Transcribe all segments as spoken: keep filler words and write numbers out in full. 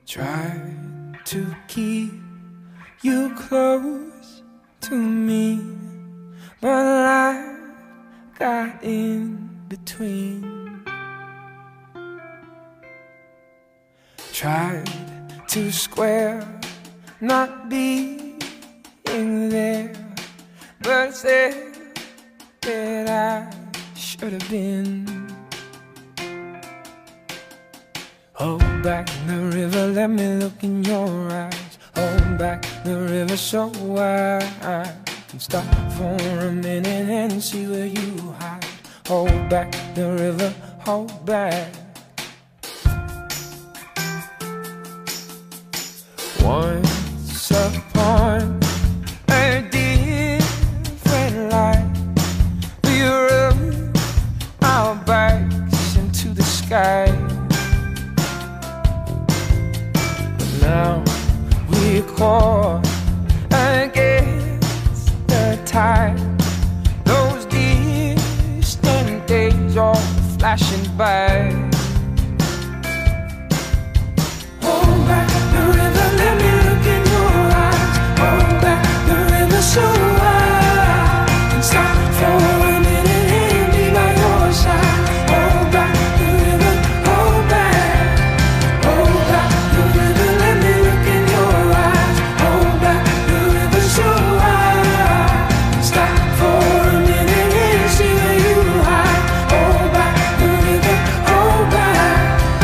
Try to keep you close to me, but life got in between. Tried to square not being there, but said that I should have been. Hold back the river, let me look in your eyes. Hold back the river so I can stop for a minute and see where you hide. Hold back the river, hold back. Once upon a different life, we rubbed our backs into the sky. Now we're caught against the tide. Those distant days all flashing by. Hold back the river, let me look in your eyes. Hold back the river so I can stop for a minute and be by your side. Hold back the river, hold back. Hold back the river, let me look in your eyes. Hold back the river so I can stop for a minute and see where you hide. Hold back the river, hold back.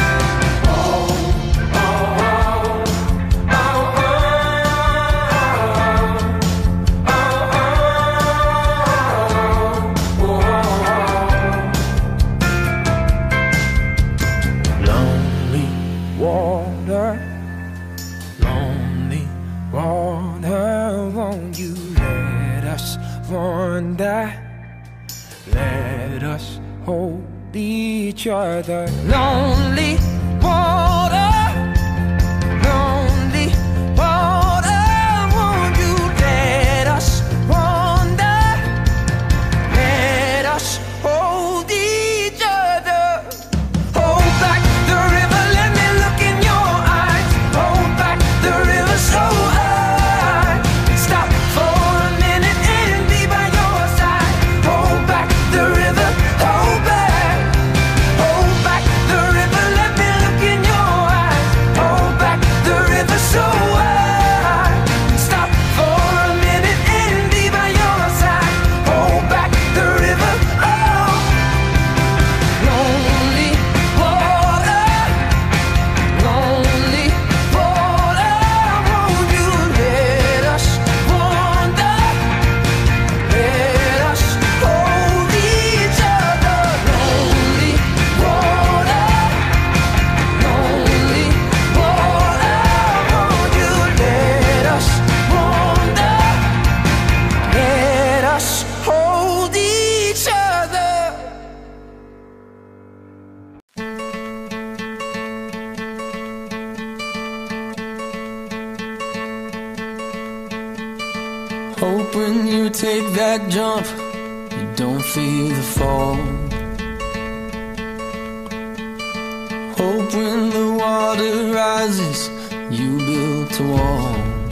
Lonely water, lonely water, won't you let us wander? Let us hold each other. Lonely water, lonely water, won't you let us wander? Let us hold each other. Hold back the river, let me look in your eyes. Hold back the river so I can stop for a minute and be by your side. Hold back the river, hold back. Hold back the river, let me look in your eyes. Hold back the river so I can stop for a minute and be by your side. Hold back the river, oh. Lonely water, lonely water, won't you let us wander? Let us hold each other. Lonely water, lonely water, won't you let us wander? Let us hold each other. Hope when you take that jump, you don't feel the fall. Hope when the water rises, you build a wall.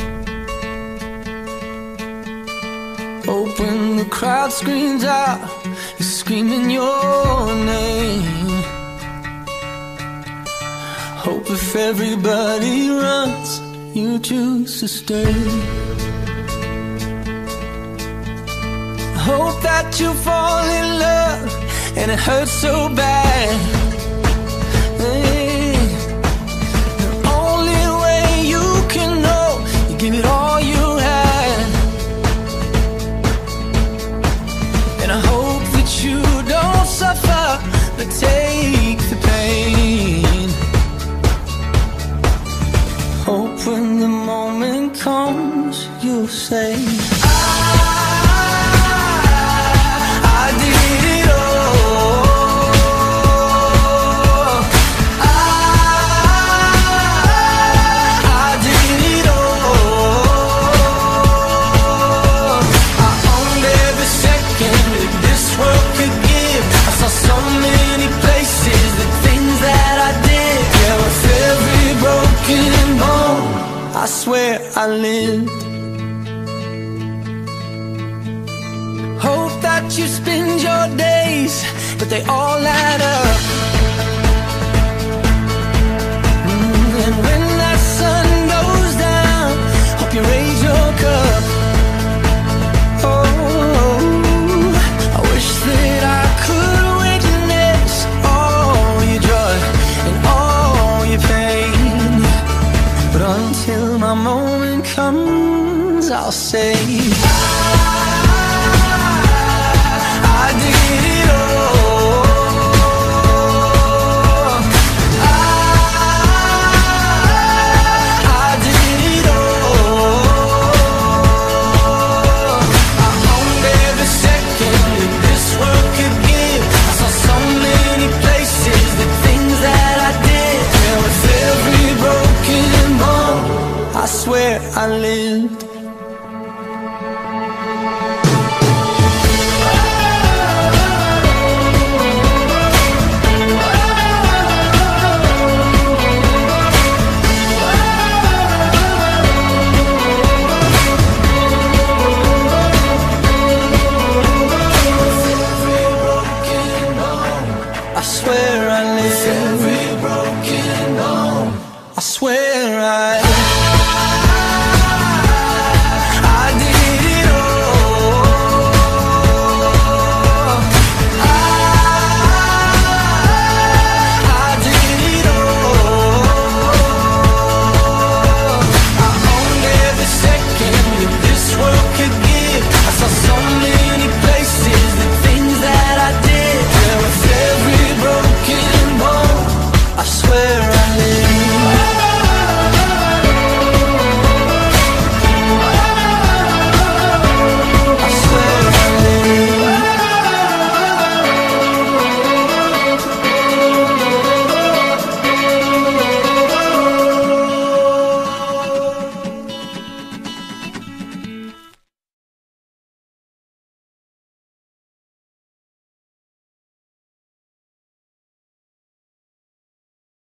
Hope when the crowd screams out, you're screaming your name. Hope if everybody runs, you choose to stay. Hope that you fall in love and it hurts so bad. Hey, the only way you can know, you give it all you had. And I hope that you don't suffer, but take the pain. Hope when the moment comes, you'll say, I did it all. I, I did it all. I owned every second that this world could give. I saw so many places, the things that I did. Yeah, with every broken I lived. Hope that you spend your days, but they all add up. Mm, and when that sun goes down, hope you raise your cup. Oh, I wish that I could witness all your joy and all your pain, but until my moment comes, I'll say I did it all. I, I did it all. I owned every second that this world could give. I saw so many places, the things that I did. And with every broken bone, I swear I lived. I swear I live. Every broken bone, I swear I